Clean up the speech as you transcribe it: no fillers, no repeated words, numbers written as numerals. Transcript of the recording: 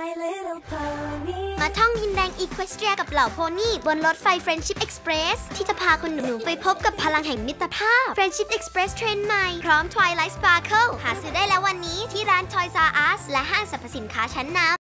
มาท่องดินแดงอีควสเตรียกับเหล่าโพนี่บนรถไฟ Friendship Express ที่จะพาคุณหนูๆไปพบกับพลังแห่งมิตรภาพ Friendship Express เทรนด์ใหม่พร้อม Twilight Sparkle หาซื้อได้แล้ววันนี้ที่ร้าน Toys R Us และห้างสรรพสินค้าชั้นนำ